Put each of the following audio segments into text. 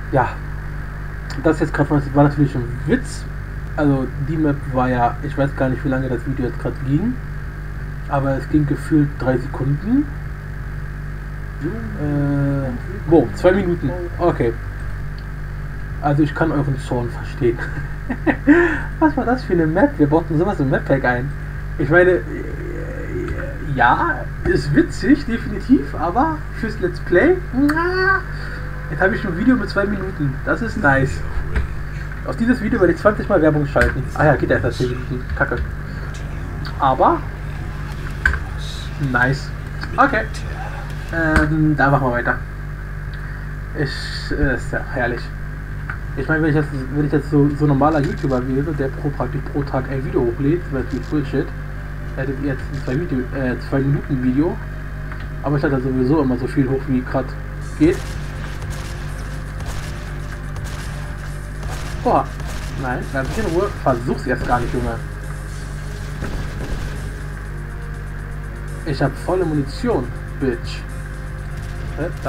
Ja, das jetzt gerade war natürlich ein Witz. Also die Map war ja, ich weiß gar nicht, wie lange das Video jetzt gerade ging, aber es ging gefühlt 3 Sekunden. Wow, 2 Minuten. Okay. Also ich kann euren Zorn verstehen. Was war das für eine Map? Wir bauten sowas im Map-Pack ein. Ich meine, ja, ist witzig, definitiv, aber fürs Let's Play, jetzt habe ich ein Video mit 2 Minuten. Das ist nice. Auf dieses Video werde ich 20 Mal Werbung schalten. Ah ja, geht erst nach 10 Minuten. Kacke. Aber, nice. Okay. Da machen wir weiter. Ist ja herrlich. Ich meine, wenn ich jetzt so normaler YouTuber wäre, der praktisch pro Tag ein Video hochlädt, wäre natürlich Bullshit, hättet ihr jetzt ein 2 Minuten Video. Aber ich lade sowieso immer so viel hoch, wie gerade geht. Boah, nein, ganz in Ruhe. Versuch's erst gar nicht, Junge. Ich habe volle Munition, Bitch. Da.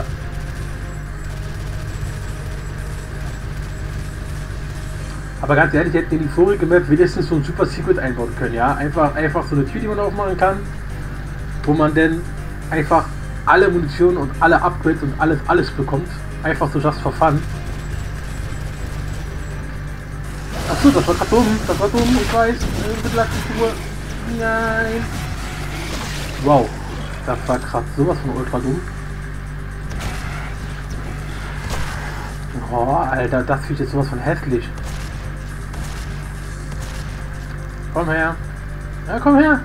Aber ganz ehrlich, hätten in die vorige Map wenigstens so ein Super Secret einbauen können, ja? Einfach so eine Tür, die man aufmachen kann, wo man dann einfach alle Munition und alle Upgrades und alles bekommt. Einfach so just for fun. Achso, das war gerade dumm, ich weiß. Bitte lass mich nur. Nein. Wow, das war gerade sowas von ultra dumm. Oh, Alter, das fühlt jetzt sowas von hässlich. Komm her. Ja, komm her.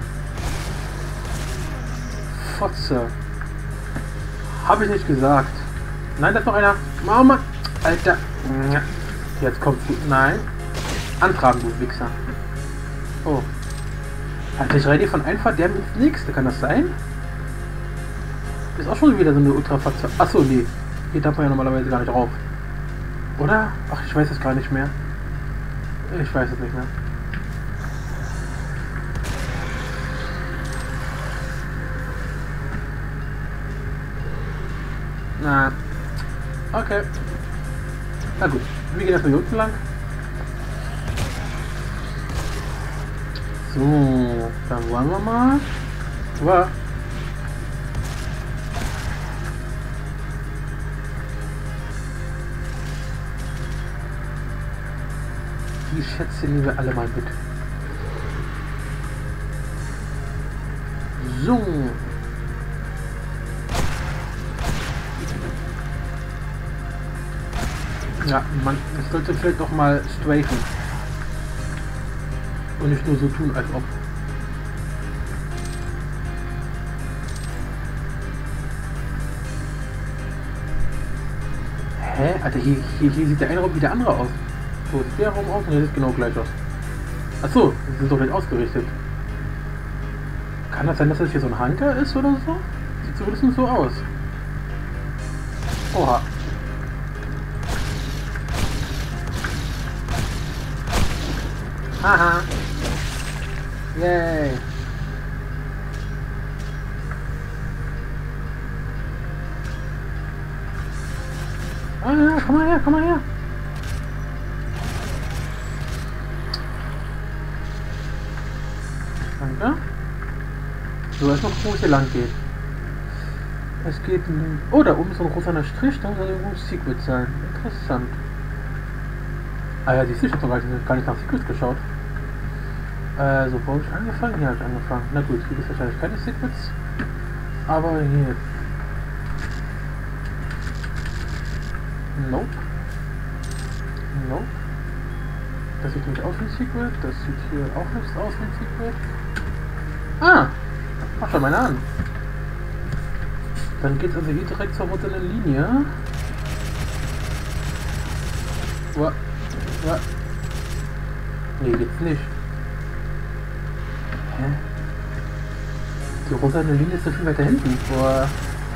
Fotze. Habe ich nicht gesagt. Nein, da ist noch einer. Mama. Alter. Jetzt kommst du. Nein. Antragen, du Wichser. Oh. Alter, ich reite von einfach der ins nächste. Kann das sein? Ist auch schon wieder so eine Ultra-Fotze. Achso, nee. Hier darf man ja normalerweise gar nicht drauf. Oder? Ach, ich weiß es gar nicht mehr. Ich weiß es nicht mehr. Na. Okay. Na gut. Wir gehen erstmal hier unten lang. So. Dann wollen wir mal. Wow. Die Schätze nehmen wir alle mal mit. So. Ja, ich sollte vielleicht doch mal strafen. Und nicht nur so tun, als ob. Hä? Alter, hier sieht der eine Raum wie der andere aus. So sieht der Raum aus und der sieht genau gleich aus. Achso, die sind doch nicht ausgerichtet. Kann das sein, dass das hier so ein Hangar ist oder so? Sieht zumindest so aus. Oha. Haha. Yay. Ah ja, komm mal her, komm mal her. Danke. So, erst mal gucken, wo es hier lang geht. Es geht. Oh, da oben ist so ein großer Strich, da soll irgendwo ein Secret sein. Interessant. Ah ja, siehst du, ich hab noch gar nicht nach Secrets geschaut. So, wo habe ich angefangen? Hier habe ich angefangen. Na gut, hier gibt es wahrscheinlich keine Secrets. Aber hier. Nope. Nope. Das sieht nicht aus wie ein Secret. Das sieht hier auch nicht aus wie ein Secret. Ah! Mach schon mal an. Dann geht es also hier direkt zur roten Linie. What? What? Nee, geht's nicht. Hä? Die rote Linie ist so viel weiter hinten. Boah.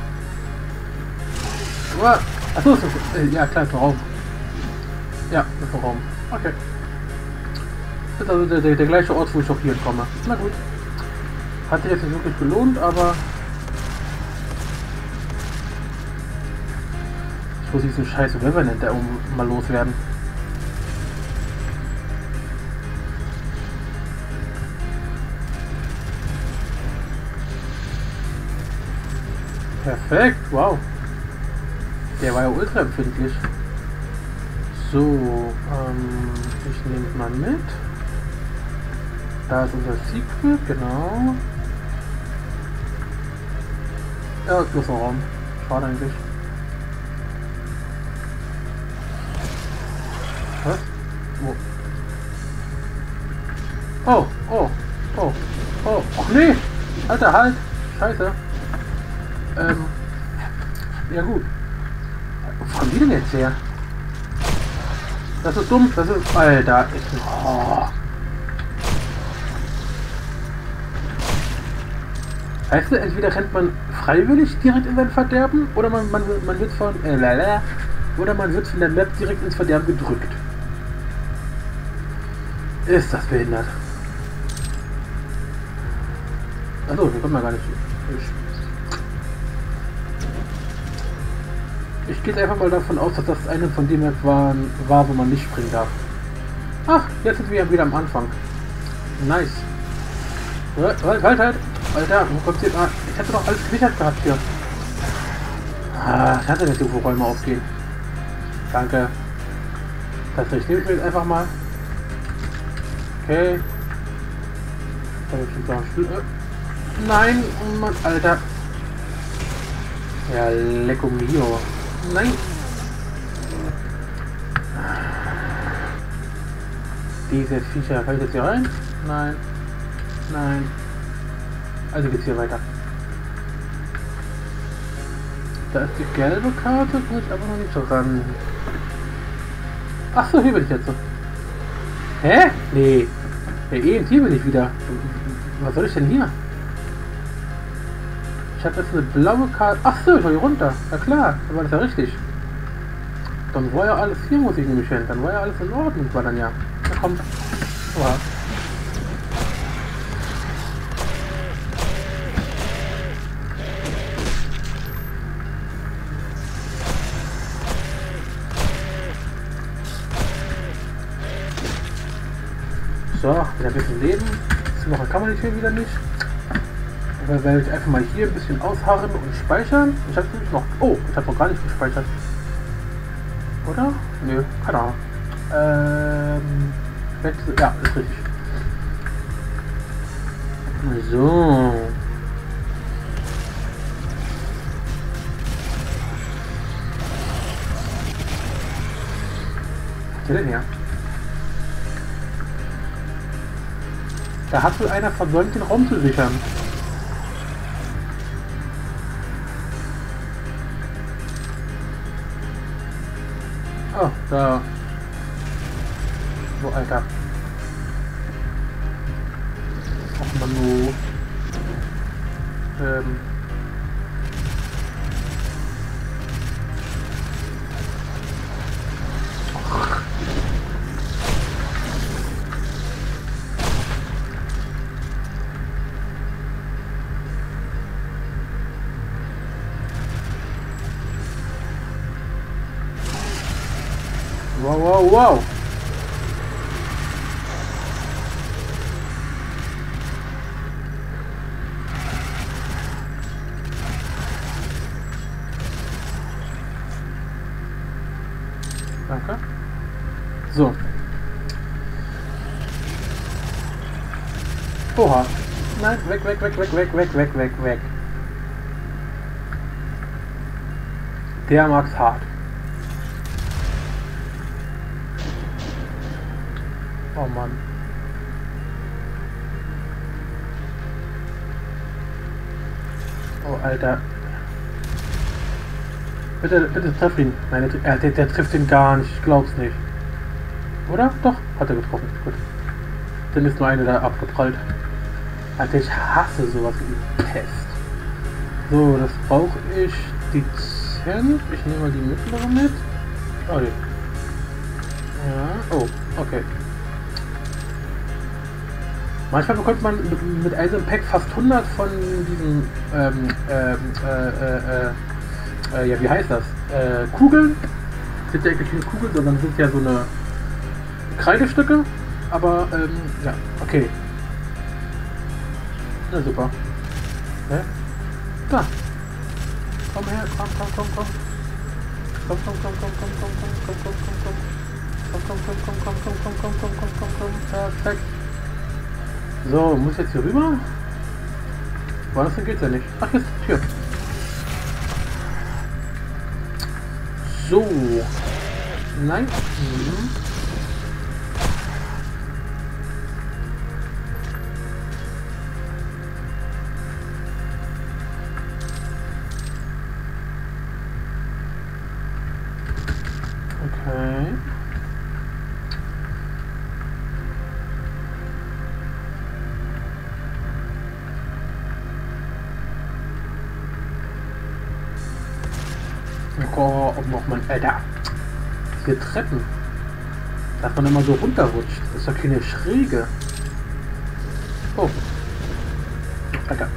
What? Achso, ist das, ja klar, ist ein Raum. Ja, ist ein Raum. Okay. Das ist also der gleiche Ort, wo ich auch hier komme. Na gut. Hat sich jetzt nicht wirklich gelohnt, aber Ich muss diesen scheiß Revenant da mal loswerden. Perfekt, wow. Der war ja ultra empfindlich. So, ich nehme es mal mit. Da ist unser Secret, genau. Ja, großer Raum. Schade eigentlich. Was? Wo? Oh, oh, oh, oh, ach nee! Alter, halt! Scheiße. Ja gut. Wo kommen die denn jetzt her? Das ist dumm, das ist... Alter, ich... Oh. Weißt du, entweder rennt man freiwillig direkt in sein Verderben, oder man wird von... oder man wird von der Map direkt ins Verderben gedrückt. Ist das behindert. Achso, hier kommt man gar nicht. Ich gehe einfach mal davon aus, dass das eine von den Maps war, wo man nicht springen darf. Ach, jetzt sind wir wieder am Anfang. Nice. Halt. Alter, wo kommt jetzt an? Ich hatte doch alles gesichert gehabt hier. Ah, ich hatte nicht so, wo Räume aufgehen. Danke. Das nehme ich mir jetzt einfach mal. Okay. Da ist jetzt noch ein Stuhl. Nein, oh Mann, Alter. Ja, lecco mio. Nein. Diese Viecher, kann ich jetzt hier rein? Nein. Nein. Also geht's hier weiter. Da ist die gelbe Karte, kann ich aber noch nicht so ran. Ach so, hier bin ich jetzt so. Hä? Nee. Ja, hier bin ich wieder. Was soll ich denn hier? Ich habe jetzt eine blaue Karte. Ach so, ich war hier runter. Ja klar, dann war das ja richtig. Dann war ja alles hier, muss ich nämlich hin. Dann war ja alles in Ordnung, war dann ja. Na komm. Oha. So, wieder ein bisschen Leben. So, noch kann man die Tür wieder nicht. Dann werde ich einfach mal hier ein bisschen ausharren und speichern. Ich habe nämlich noch... Oh, ich habe noch gar nicht gespeichert. Oder? Nö, keine Ahnung. Ja, ist richtig. So. Was ist denn hier? Da hat wohl einer versäumt, den Raum zu sichern. Oh, da. So, Alter. Ach man, nur. Wow. Danke. So. Oha. Nein, weg. Der mag's hart. Oh Mann. Oh Alter. Bitte treff ihn. Nein, der trifft ihn gar nicht. Ich glaub's nicht. Oder? Doch, hat er getroffen. Gut. Dann ist nur eine da abgeprallt. Alter, ich hasse sowas wie Pest. So, das brauche ich dezent. Ich nehme mal die mittlere mit. Oh, nee. Ja. Oh, okay. Manchmal bekommt man mit einem Pack fast 100 von diesen, ja, wie heißt das? Kugeln. Sind ja eigentlich keine Kugeln, sondern sind ja so eine Kreidestücke. Aber, ja, okay. Na super. Hä? Da. Komm her, komm. Komm. Perfekt. So, muss ich jetzt hier rüber? Woanders denn geht's ja nicht. Ach, jetzt hier. So. Nein. Okay. Oh, ob noch mein Alter. Diese Treppen. Dass man immer so runterrutscht. Das ist doch keine Schräge. Oh. Alter.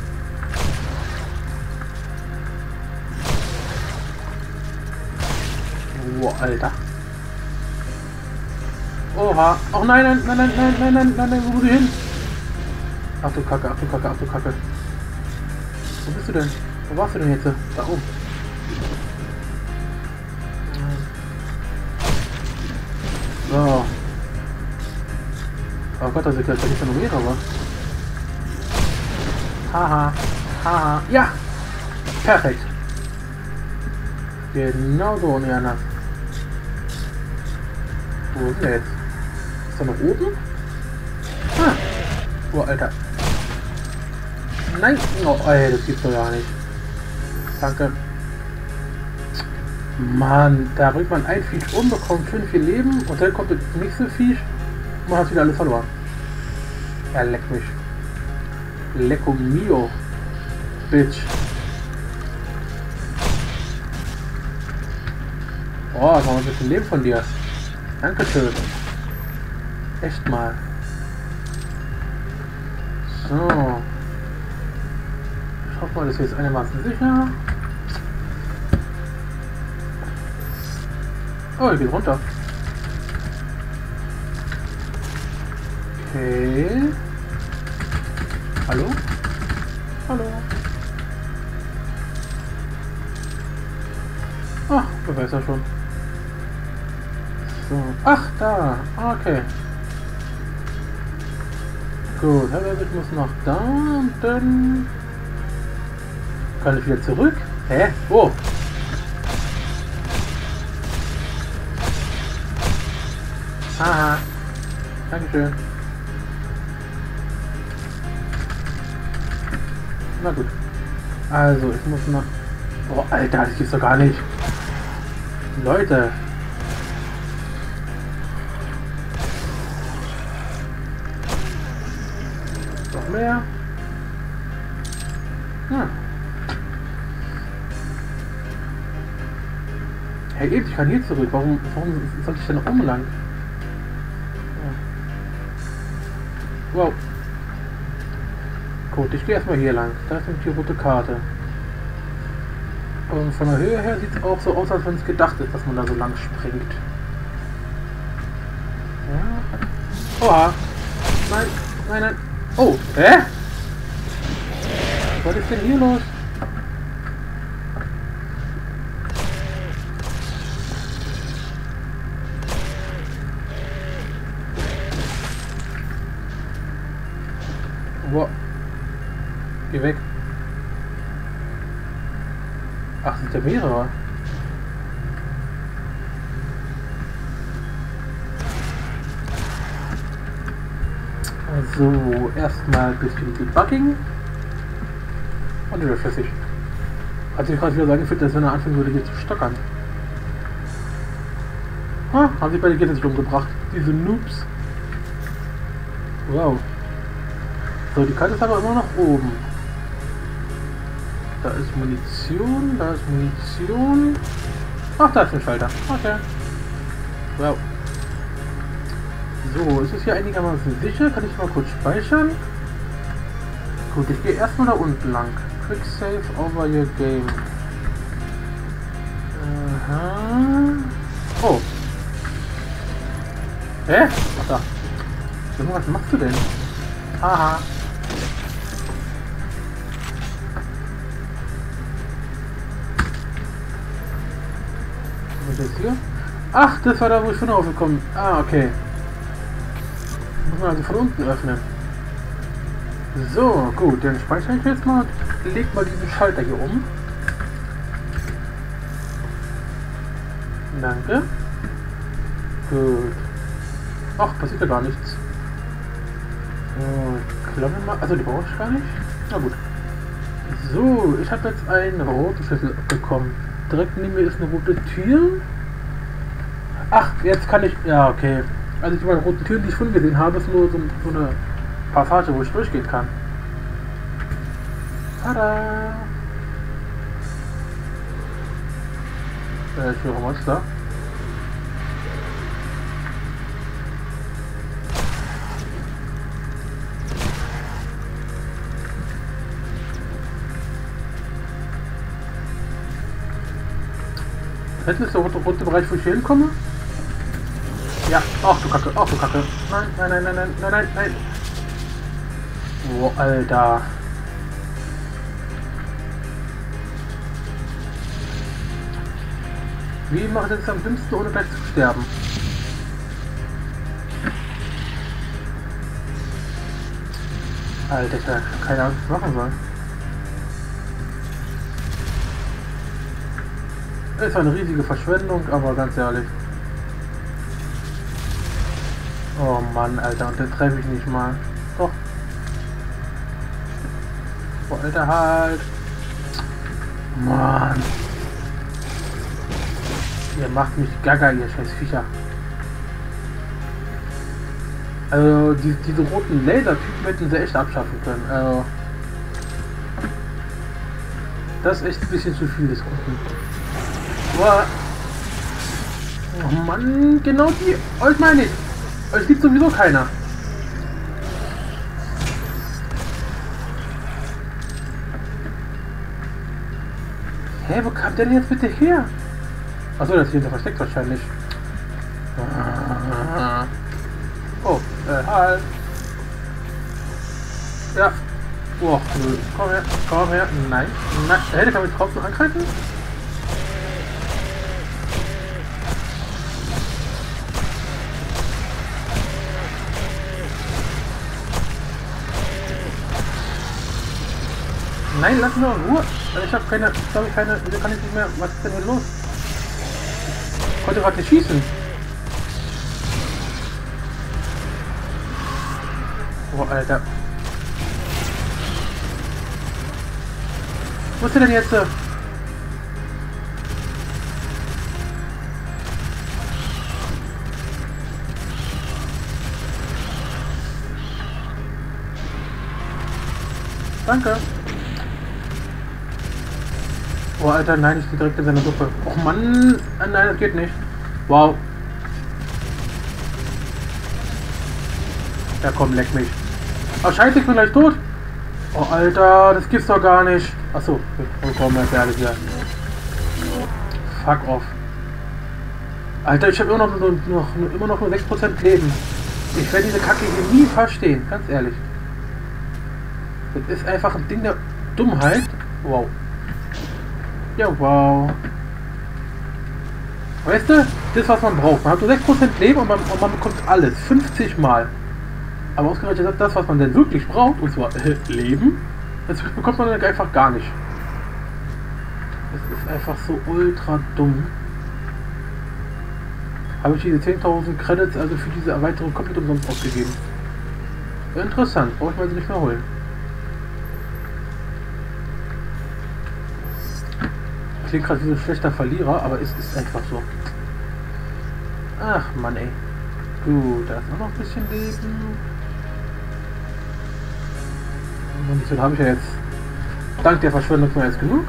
Oh, Alter. Oha. Oh nein, wo muss ich hin? Ach du Kacke. Wo bist du denn? Wo warst du denn jetzt? Da oben. So. Oh Gott, da gibt ja noch mehrere. Haha. Ja! Perfekt. Genau so und nicht anders. Wo ist der jetzt? Ist er noch oben? Ah. Oh, Alter. Nein! Oh, ey, das gibt's doch gar nicht. Danke. Mann, da bringt man ein Viech um, bekommt 5 Leben und dann kommt das nächste Viech und man hat wieder alles verloren. Er leckt mich. Lecco mio. Bitch. Oh, das war ein bisschen Leben von dir. Dankeschön. Echt mal. So. Ich hoffe mal, das ist jetzt einigermaßen sicher. Oh, ich bin runter. Okay. Hallo? Ach, du weißt ja schon. So. Ach, da. Okay. Gut, also ich muss noch da und dann... Kann ich wieder zurück? Hä? Wo? Haha. Dankeschön. Na gut. Also, ich muss noch... Oh, Alter, das gibt's doch gar nicht. Leute. Noch mehr. Hm. Hey, eben, ich kann hier zurück. Warum sollte ich denn noch umlang? Wow. Gut, ich gehe erstmal hier lang. Da ist nämlich die rote Karte. Und von der Höhe her sieht es auch so aus, als wenn es gedacht ist, dass man da so lang springt. Ja. Oha. Nein. Oh, hä? Was ist denn hier los? Wow. Geh weg. Ach, sind ja mehrere. Also, erstmal ein bisschen Debugging. Und wieder flüssig. Hat sich gerade wieder sagen gefühlt, dass wenn er anfangen würde, hier zu stockern. Ah, haben sich beide Gitter sich umgebracht. Diese Noobs. Wow. So, die Karte ist aber immer noch oben. Da ist Munition, Ach, da ist ein Schalter. Okay. Wow. So, ist es hier einigermaßen sicher? Kann ich mal kurz speichern? Gut, ich gehe erstmal da unten lang. Quick Save over your game. Oh. Hä? Ach da. Junge, was machst du denn? Haha. Was ist das hier? Ach, das war da, wo ich schon raufgekommen bin. Ah, okay. Muss man also von unten öffnen. So, gut, dann speichere ich jetzt mal. Leg mal diesen Schalter hier um. Danke. Gut. Ach, passiert ja gar nichts. Klammern mal. Also die brauche ich gar nicht. Na gut. So, ich habe jetzt einen roten Schlüssel bekommen. Direkt neben mir ist eine rote Tür. Ach, jetzt kann ich. Ja, okay. Also die beiden roten Türen, die ich vorhin gesehen habe, ist nur so eine Passage, wo ich durchgehen kann. Tada! Ich höre Monster. Hinten ist der rote Bereich, wo ich hier hinkomme. Ja, ach du Kacke, ach du Kacke. Nein, nein, nein, nein, nein, nein, nein, nein. Oh, Alter. Wie mache ich das am dümmsten, ohne gleich zu sterben? Alter, ich habe keine Ahnung, was ich machen soll. Ist eine riesige Verschwendung, aber ganz ehrlich. Oh Mann, Alter, und den treffe ich nicht mal. Doch. Oh, Alter, halt. Mann. Ihr macht mich gaga, ihr scheiß Viecher. Also, diese roten Lasertypen hätten sie echt abschaffen können. Also, das ist echt ein bisschen zu viel des Guten. Oh Mann, genau die. Euch meine ich. Euch liebt sowieso keiner. Hä, wo kam der denn jetzt bitte her? Achso, das ist hier versteckt wahrscheinlich. Oh, halt. Ja. Oh, komm her, komm her. Nein, nein. Der kann mich trotzdem angreifen? Nein, lass mich in Ruhe. Ich habe keine, wieso kann ich nicht mehr, was ist denn hier los? Ich konnte gerade nicht schießen. Oh, Alter. Wo ist der denn jetzt? Danke. Oh, Alter, nein, ich stehe direkt in seiner Suppe. Och, Mann. Nein, das geht nicht. Wow. Ja, komm, leck mich. Oh, scheiße, ich bin gleich tot. Oh, Alter, das gibt's doch gar nicht. Achso, komm, das ist ja alles wieder. Fuck off. Alter, ich habe immer noch nur 6% Leben. Ich werde diese Kacke hier nie verstehen, ganz ehrlich. Das ist einfach ein Ding der Dummheit. Wow. Ja, wow. Weißt du, das was man braucht. Man hat nur 6% Leben und man bekommt alles. 50 Mal. Aber ausgerechnet das, was man denn wirklich braucht, und zwar Leben, das bekommt man dann einfach gar nicht. Das ist einfach so ultra dumm. Habe ich diese 10.000 Credits also für diese Erweiterung komplett umsonst ausgegeben. Interessant, brauche ich mal sie nicht mehr holen. Klingt gerade wie so ein schlechter Verlierer, aber es ist einfach so. Ach Mann, ey. Gut, da ist auch noch ein bisschen Leben. Und so habe ich ja jetzt dank der Verschwendung mehr als genug.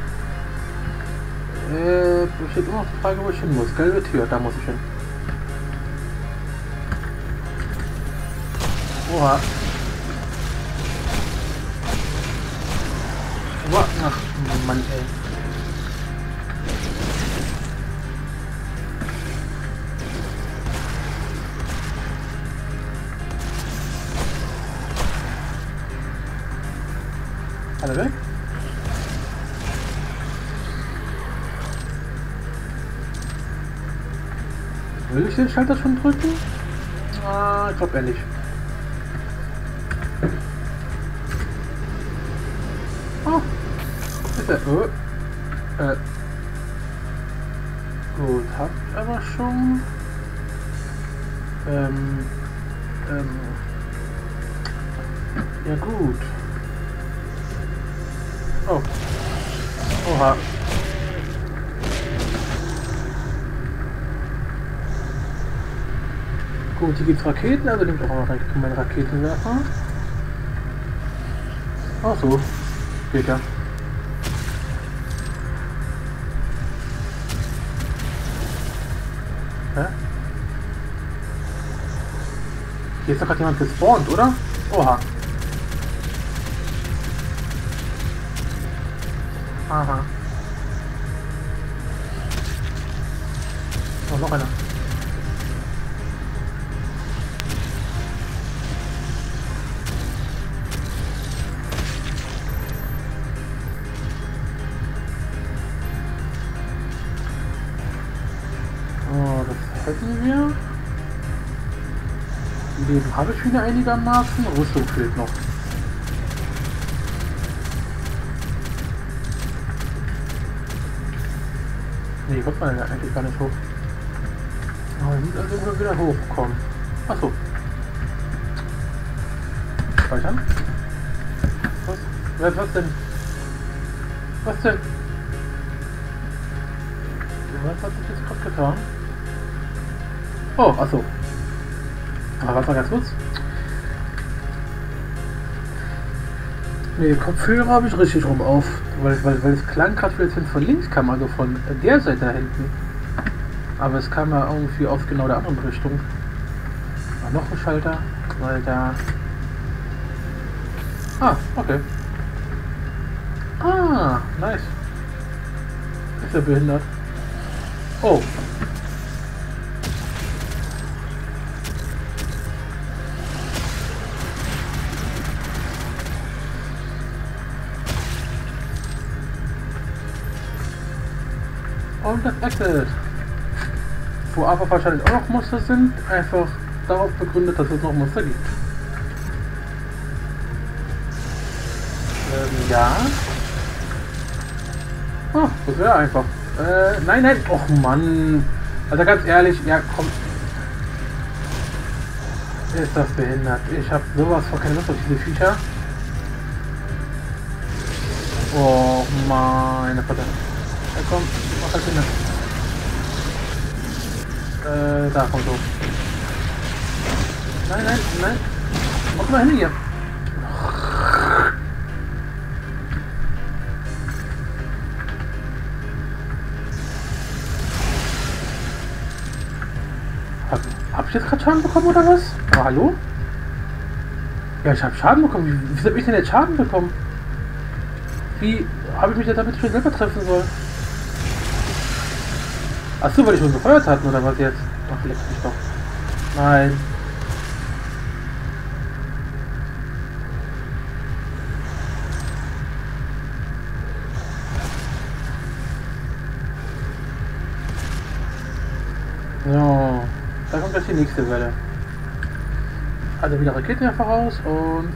Besteht immer noch die Frage, wo ich hin muss. Gelbe Tür, da muss ich hin. Oha. Ach Mann, ey. Will ich den Schalter schon drücken? Ah, ich glaube eher nicht. Oh, ist er. Gut, hab ich aber schon. Ja gut. Oh. Oha. Gut, hier gibt's Raketen, also nimmt auch mal meinen Raketenwerfer. Ach so. Geht ja. Hä? Hier ist doch gerade jemand gespawnt, oder? Oha. Aha. Oh, noch einer. Oh, das hätten wir. Leben habe ich wieder einigermaßen. Rüstung fehlt noch. Nee, kommt man ja eigentlich gar nicht hoch. Aber wir müssen also irgendwann wieder hochkommen. Achso. Speichern. Was denn? Was denn? Was hat sich jetzt gerade getan? Oh, achso. Aber warte mal ganz kurz. Ne, Kopfhörer habe ich richtig rum auf. Weil es klang gerade, als wenn es von links kam, also von der Seite da hinten. Aber es kam ja irgendwie aus genau der anderen Richtung. Ah, noch ein Schalter, weil da... Ah, okay. Ah, nice. Ist er behindert? Oh. Und das Exit. Wo aber wahrscheinlich auch noch Muster sind, einfach darauf begründet, dass es noch Muster gibt. Ja. Oh, das wäre einfach. Nein, nein. Och Mann. Also ganz ehrlich, ja komm. Ist das behindert. Ich habe sowas von keine Lust auf diese Viecher. Oh meine Vater. Ja komm, mach halt hin. Da kommt so. Nein, nein, nein. Mach mal hin hier. Hab ich jetzt gerade Schaden bekommen oder was? Aber hallo? Ja, ich habe Schaden bekommen. Wie habe ich denn jetzt Schaden bekommen? Wie habe ich mich jetzt damit schon selber treffen sollen? Achso, weil ich schon gefeuert hatten oder was jetzt? Ach, leck mich doch. Nein. So, da kommt jetzt die nächste Welle. Also wieder Raketenwerfer raus und...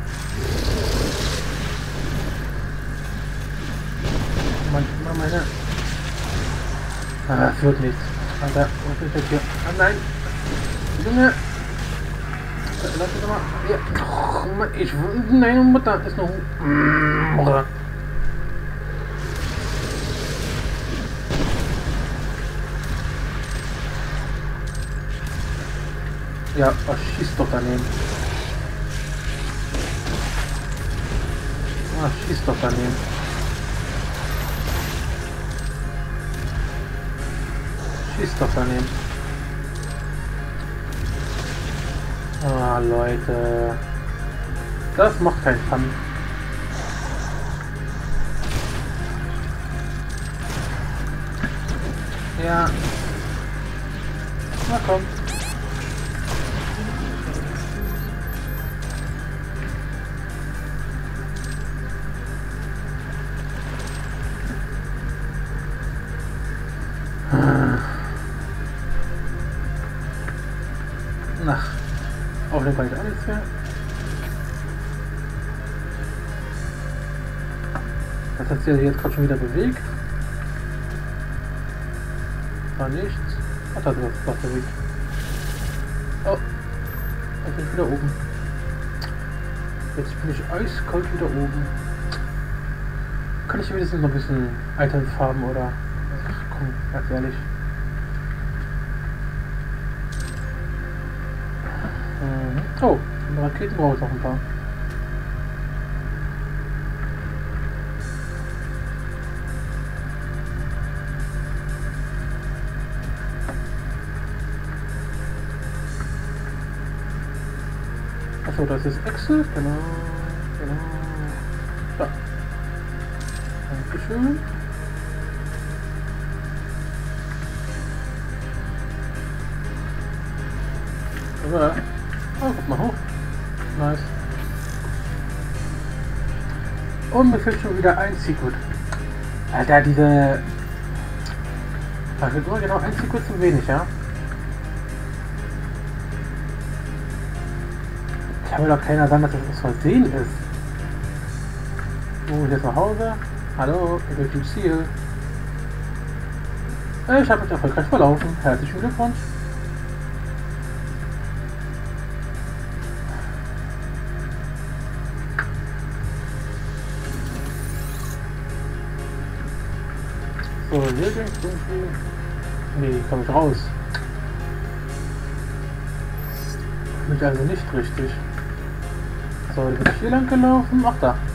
Meine... Ah, das wird nichts. Alter, was ist jetzt hier? Ah, nein! Junge! Lass mich doch mal... Ja. Oh, Mann, ich... Nein, Mutter ist noch... Mutter. Ja, oh, schieß doch daneben. Ah, schieß doch daneben. Schieß doch daneben. Ah, Leute. Das macht keinen Fun. Ja. Na komm. brauche ich gleich alles mehr. Das hat sich jetzt gerade schon wieder bewegt. War nichts. Ach, da hat was bewegt. Oh, jetzt bin ich wieder oben. Jetzt bin ich eiskalt wieder oben. Kann ich wenigstens noch ein bisschen Items farben oder? Komm, ganz ehrlich. Oh, Raketen brauche ich noch ein paar. Achso, das ist Excel, genau. Ja. Dankeschön. Ja. Oh, guck mal hoch. Nice. Und mir fehlt schon wieder ein Secret. Alter, diese... Da fehlt nur genau ein Secret zu wenig, ja? Kann mir doch keiner sagen, dass das aus Versehen ist. Ich jetzt nach Hause. Hallo, ich bin im Ziel. Ich habe mich erfolgreich verlaufen. Herzlichen Glückwunsch. So, hier ging's irgendwie. Nee, ich komme nicht raus. Bin ich also nicht richtig. So, ich bin hier lang gelaufen. Ach da.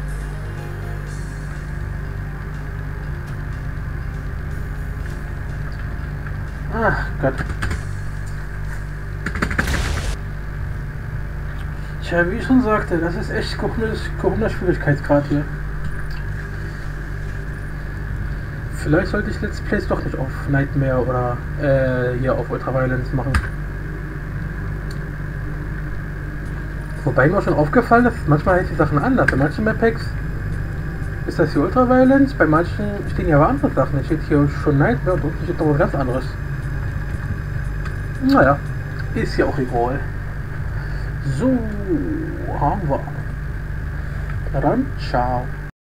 Ach Gott. Tja, wie ich schon sagte, das ist echt gehobener Schwierigkeitsgrad hier. Vielleicht sollte ich Let's Plays doch nicht auf Nightmare oder hier auf Ultraviolence machen. Wobei mir auch schon aufgefallen ist, manchmal hält die Sachen anders. Bei manchen Map-Packs ist das hier Ultraviolence, bei manchen stehen hier aber andere Sachen. Hier steht hier schon Nightmare und hier steht noch was ganz anderes. Naja, ist ja auch egal. So, haben wir. Na dann, ciao.